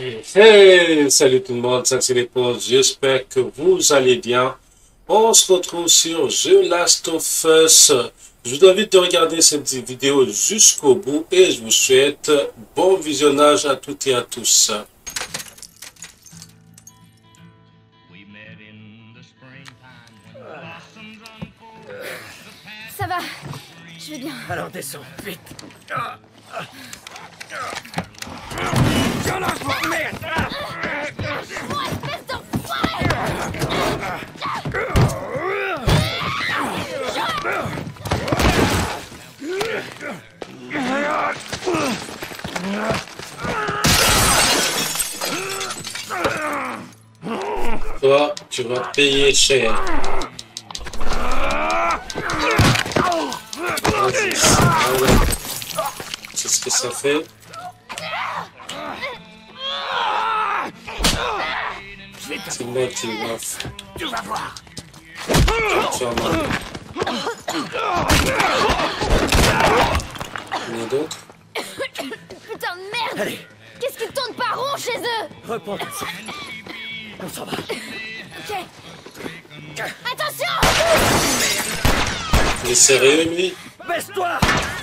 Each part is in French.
Hey, salut tout le monde, ça c'est les pauses, j'espère que vous allez bien. On se retrouve sur The Last of Us. Je vous invite de regarder cette vidéo jusqu'au bout et je vous souhaite bon visionnage à toutes et à tous. Ça va, je vais bien. Alors descends, vite. Merde. Moi, espèce d'enfoiré! Toi, tu vas payer cher. Vas-y. Ah ouais. C'est ce que ça fait. C'est moi qui va faire. Tu vas voir. Tu vas mal. Il y en a d'autres? Putain de merde! Allez, Qu'est-ce qu'ils tournent pas rond chez eux? reprends ton souffle. On s'en va. Ok. Attention! Il est sérieux, lui? Baisse-toi.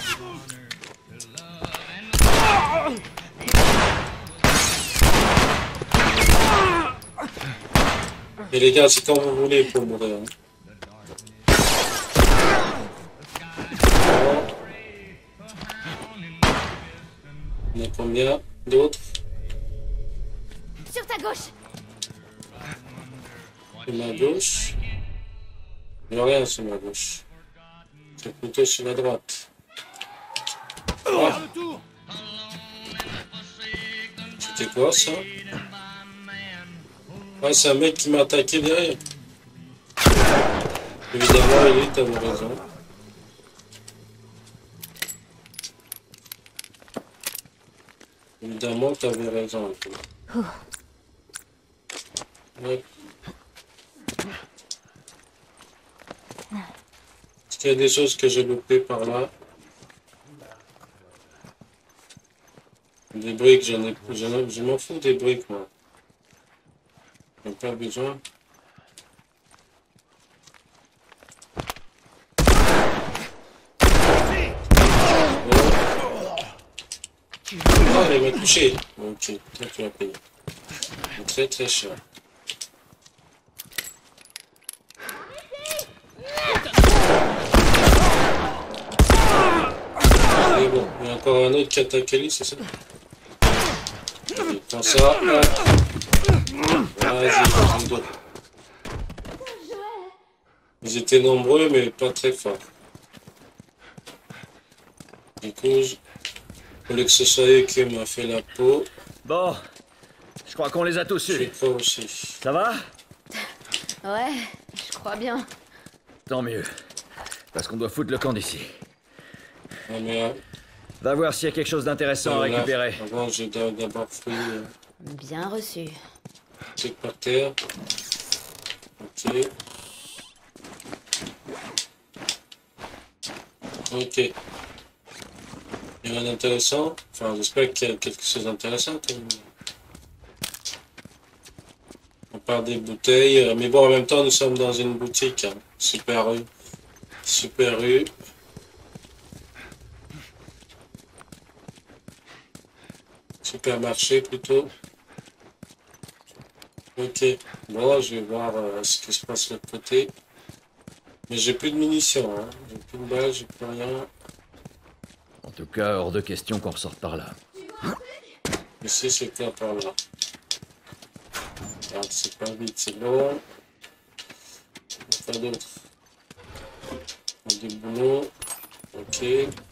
Et les gars, c'est quand vous voulez pour mourir. Hein. On a combien d'autres? Sur ta gauche! Sur ma gauche. Il n'y a rien sur ma gauche. C'est plutôt sur la droite. Ah. C'était quoi ça? Ah, c'est un mec qui m'a attaqué derrière. Évidemment, il t'avais raison. Évidemment, t'avais raison. Ouais. Est-ce qu'il y a des choses que j'ai loupées par là? Des briques, je m'en fous des briques, moi. J'ai pas besoin. Oh, il m'a touché. Ok, toi tu vas payer. Très très cher. Et bon, il y a encore un autre qui attaque Ali, c'est ça? Allez, prends ça. Vas-y, vas-y, d'autres. Ils étaient nombreux, mais pas très forts. Du coup, il fallait que ce soit eux qui m'a fait la peau. Bon, je crois qu'on les a tous Je eus. crois aussi. Ça va? Ouais, je crois bien. Tant mieux. Parce qu'on doit foutre le camp d'ici. Ah, mais Va voir s'il y a quelque chose d'intéressant à là, récupérer. avant, je dois d'abord fouiller Bien reçu. truc par terre. Ok. Ok. Il y a rien d'intéressant. Enfin, j'espère qu'il y a quelque chose d'intéressant. On part des bouteilles. Mais bon, en même temps, nous sommes dans une boutique. Hein. Super rue. Super rue. Supermarché plutôt. Ok. Bon, je vais voir ce qui se passe de l'autre côté. Mais j'ai plus de munitions. Hein. J'ai plus de balles, j'ai plus rien. En tout cas, hors de question qu'on ressorte par là. Ici, c'est quoi par là? Regarde, c'est pas vite, c'est long. Pas d'autre. Des boulons. Ok.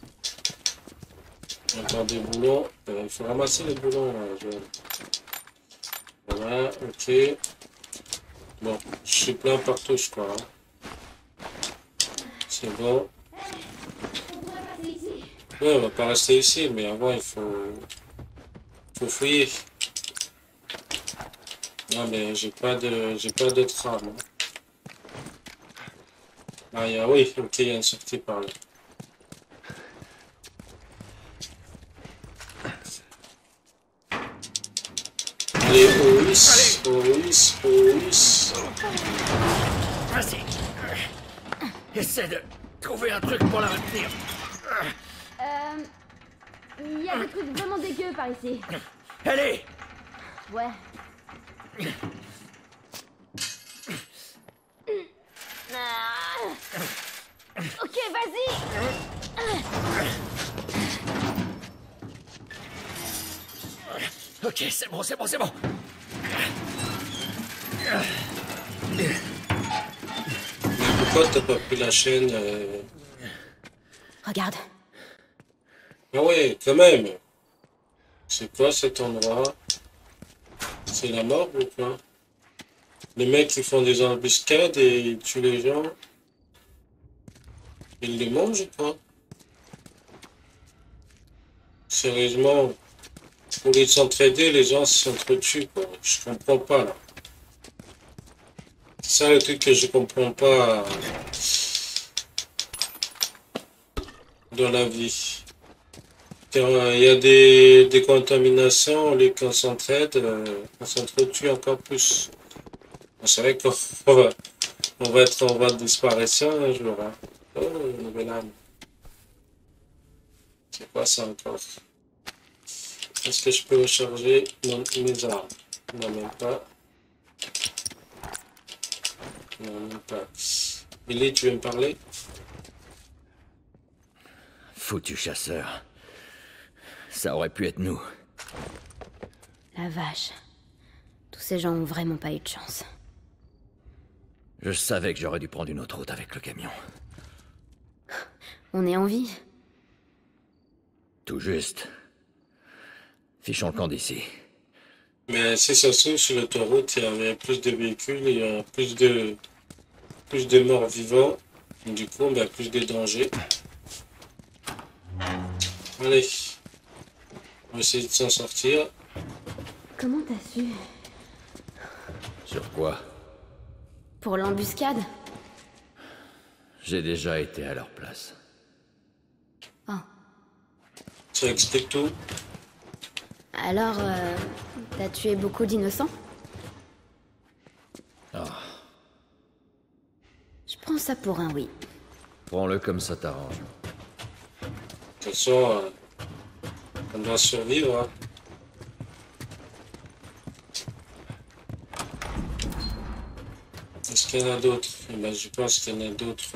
Encore des boulons. Il faut ramasser les boulons là. Voilà, ok. Bon, je suis plein partout, je crois. Hein. C'est bon. Ouais, on va pas rester ici, mais avant il faut fouiller. Non mais j'ai pas de trame. Hein. Ah oui, ok, il y a une sortie par là. Allez, Oris, Oris, Oris. Vas-y. Essaie de trouver un truc pour la retenir. Il y a des trucs vraiment dégueux par ici. Allez! Ouais. Ok, vas-y. Ok, c'est bon, c'est bon, c'est bon. Mais pourquoi t'as pas pris la chaîne Regarde. Ah ouais, quand même. C'est quoi cet endroit? C'est la mort ou quoi? Les mecs qui font des embuscades et ils tuent les gens. Ils les mangent ou quoi? Sérieusement, pour les s'entraider, les gens s'entretuent, quoi. Je comprends pas, là. C'est ça le truc que je comprends pas dans la vie. Quand il y a des contaminations, les qu'on s'entraide, on s'entretue encore plus. C'est vrai qu'on va être en voie de disparition un jour. Hein. Oh, une nouvelle âme. C'est quoi ça encore? Est-ce que je peux recharger mes armes? Non, même pas. Non, même pas. Billy, tu veux me parler? Foutu chasseur. Ça aurait pu être nous. La vache. Tous ces gens ont vraiment pas eu de chance. Je savais que j'aurais dû prendre une autre route avec le camion. On est en vie. Tout juste. Fichons le camp d'ici. Mais si ça se trouve, sur l'autoroute, il y avait plus de véhicules, il y a plus de morts vivants. Du coup, ben, plus de dangers. Allez. On va essayer de s'en sortir. Comment t'as su? Sur quoi? Pour l'embuscade? J'ai déjà été à leur place. Oh. Ça explique tout. Alors, t'as tué beaucoup d'innocents? Ah, Je prends ça pour un oui. prends-le comme ça t'arrange. De toute façon, on doit survivre. Hein. Est-ce qu'il y en a d'autres? Eh ben, je pense qu'il y en a d'autres.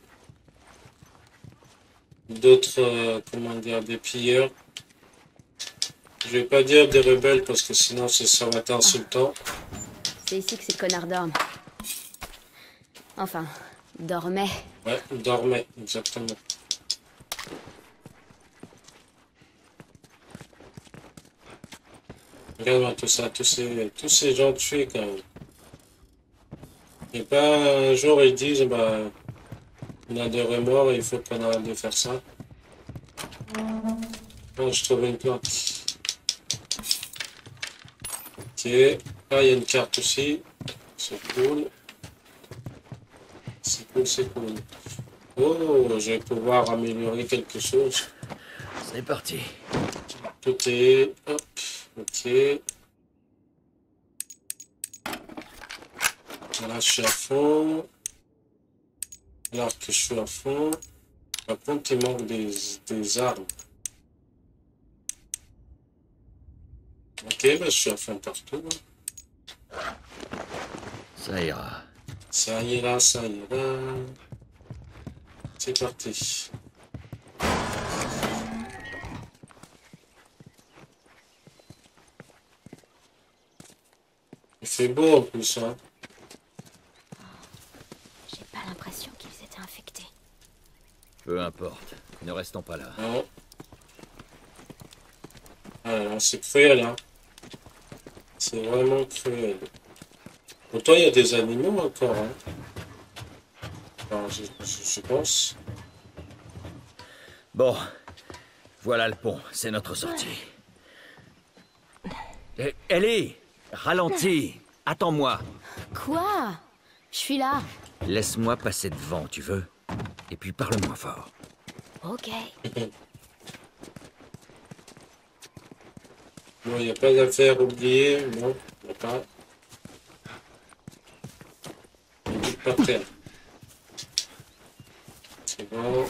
Comment dire, des pilleurs. Je vais pas dire des rebelles parce que sinon ça va être insultant. C'est ici que ces connards dorment. Enfin, dormaient. Ouais, dormait, exactement. Regarde-moi tout ça, tous ces gens tués quand même. Et pas un jour ils disent, bah, on a des remords, il faut qu'on arrête de faire ça. Oh, je trouve une plante. Ok. Ah, il y a une carte aussi. C'est cool. C'est cool, c'est cool. Oh, je vais pouvoir améliorer quelque chose. C'est parti. Tout est... Hop. Ok. Voilà, je suis à fond. Alors que je suis à fond. Par contre, il manque des armes. Ok, bah, je suis à fond partout. Hein. Ça ira. Ça ira, ça ira. C'est parti. Il fait beau en plus, hein. J'ai pas l'impression qu'ils étaient infectés. Peu importe. Ne restons pas là. Non. Ah, c'est cruel, hein. C'est vraiment cruel. Pourtant, il y a des animaux encore, hein. Enfin, je pense. Bon. Voilà le pont. C'est notre sortie. Ellie! Ralentis! Attends-moi! Quoi? Je suis là. Laisse-moi passer devant, tu veux? Et puis parle moins fort. Ok. Non, il n'y a pas d'affaire oubliée. Non, il n'y a pas. Il dit pas terre. C'est bon.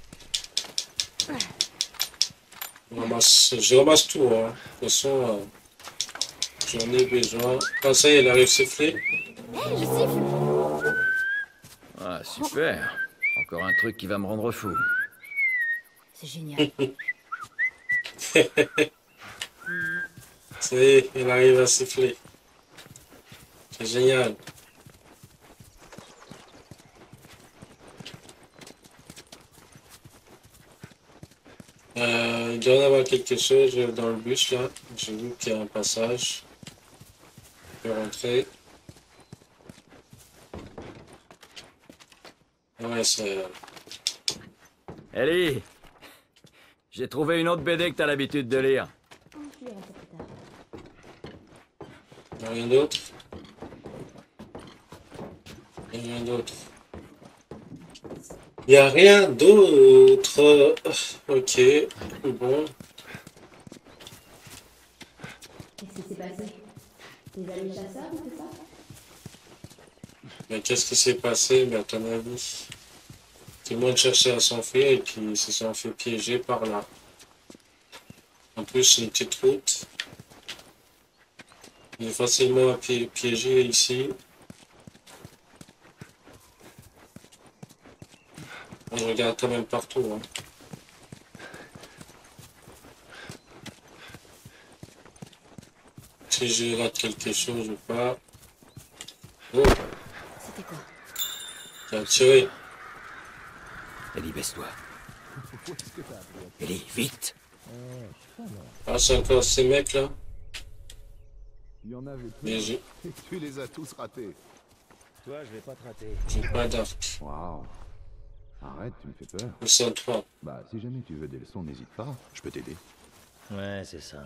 Je ramasse tout. Hein. De toute façon, j'en ai besoin. Ah, ça y est, elle arrive siffler. Hé, je siffle. Ah, super. Encore un truc qui va me rendre fou. C'est génial. Ça y est, elle arrive à siffler. C'est génial. Il doit y avoir quelque chose dans le bus là. J'ai vu qu'il y a un passage. Je peux rentrer. Ouais, c'est... Ellie, j'ai trouvé une autre BD que t'as l'habitude de lire. Il n'y a rien d'autre. Il n'y a rien d'autre. Il n'y a rien d'autre. Ok. Bon. Qu'est-ce qui s'est passé? Des amis chasseurs, c'est ça? Mais qu'est-ce qui s'est passé, mais à ton avis? Tout le monde cherchait à s'enfuir et puis ils se sont fait piéger par là. En plus, c'est une petite route. Il est facilement à piéger ici. On regarde quand même partout. Hein. Si je rate quelque chose ou pas. Oh, C'était quoi? t'as tiré. Ellie, baisse-toi. Ellie, vite. Ah, c'est encore ces mecs là. Il y en avait Mais plus. Et tu les as tous ratés. Toi, je vais pas te rater. j'ai pas d'arc. Waouh. Arrête, tu me fais peur. Ils sont trois. Bah, si jamais tu veux des leçons, n'hésite pas. Je peux t'aider. Ouais, c'est ça.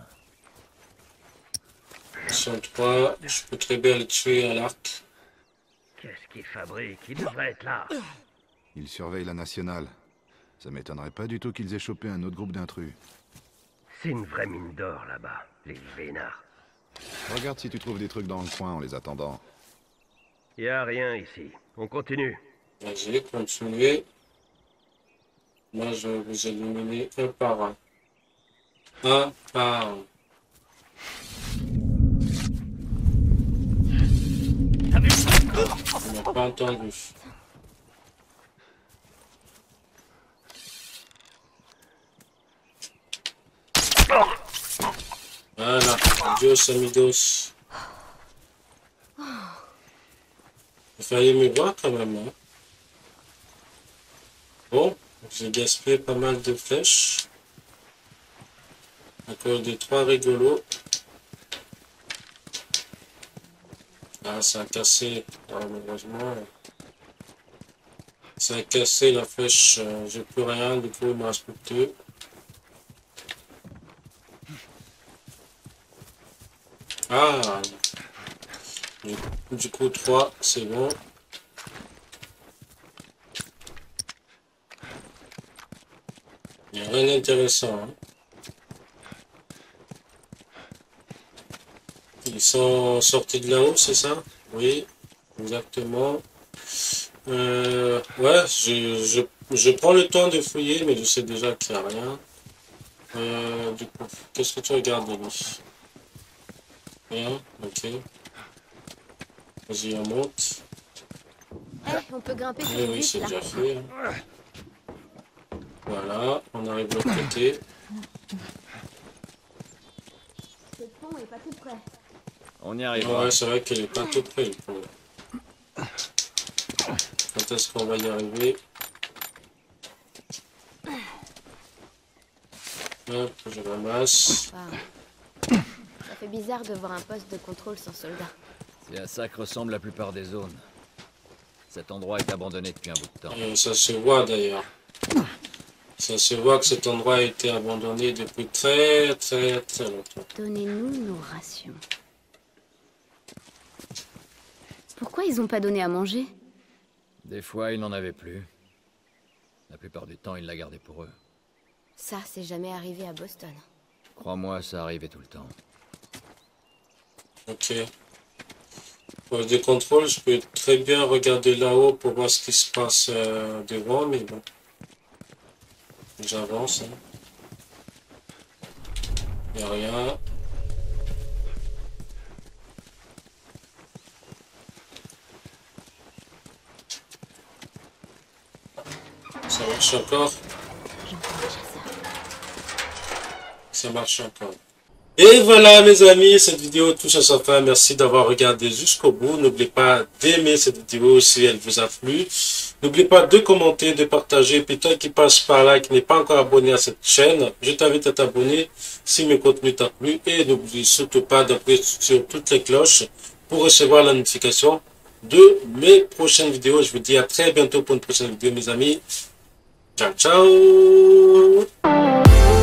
Ils sont trois. Je peux très bien les tuer à l'arc. Qu'est-ce qu'il fabrique? Il devrait être là. Ils surveillent la nationale. Ça m'étonnerait pas du tout qu'ils aient chopé un autre groupe d'intrus. C'est une vraie mine d'or là-bas, les vénards. Regarde si tu trouves des trucs dans le coin en les attendant. Y a rien ici. On continue. Vas-y, continuez. Moi, je vais vous éliminer un par un. Un par un. On n'a pas entendu. Voilà. Adios, amigos. Il fallait me voir quand même. Hein. Bon, j'ai gaspillé pas mal de flèches. Encore des trois rigolos. Ah, ça a cassé. Ah, malheureusement. Ça a cassé la flèche. J'ai plus rien. Du coup, il me reste plus que deux. Ah, du coup 3, c'est bon. Il n'y a rien d'intéressant. Hein. Ils sont sortis de là-haut, c'est ça? Oui, exactement. Ouais, je prends le temps de fouiller, mais je sais déjà qu'il n'y a rien. Du coup, qu'est-ce que tu regardes, Denis? Rien, ok. Vas-y, on monte. Eh, on peut grimper sur Oui, le oui, bus, c'est là. déjà fait. Hein. Voilà, on arrive de l'autre côté. Ce pont est pas tout près. On y arrivera. Ouais, c'est vrai qu'elle est pas tout près. Le pont. Quand est-ce qu'on va y arriver? Hop, je ramasse. Waouh. Ça fait bizarre de voir un poste de contrôle sans soldats. C'est à ça que ressemble la plupart des zones. Cet endroit est abandonné depuis un bout de temps. Ça se voit d'ailleurs. Ça se voit que cet endroit a été abandonné depuis très longtemps. Donnez-nous nos rations. Pourquoi ils ont pas donné à manger? Des fois, ils n'en avaient plus. La plupart du temps, ils la gardaient pour eux. Ça, c'est jamais arrivé à Boston. Crois-moi, ça arrivait tout le temps. Ok. Poste de contrôle, je peux très bien regarder là-haut pour voir ce qui se passe devant, mais bon. J'avance. Hein. Y a rien. Ça marche encore. Ça marche encore. Et voilà mes amis, cette vidéo touche à sa fin. Merci d'avoir regardé jusqu'au bout. N'oubliez pas d'aimer cette vidéo si elle vous a plu. N'oubliez pas de commenter, de partager. Puis toi qui passe par là, qui n'est pas encore abonné à cette chaîne, je t'invite à t'abonner si mes contenus t'ont plu. Et n'oublie surtout pas d'appuyer sur toutes les cloches pour recevoir la notification de mes prochaines vidéos. Je vous dis à très bientôt pour une prochaine vidéo mes amis. Ciao ciao.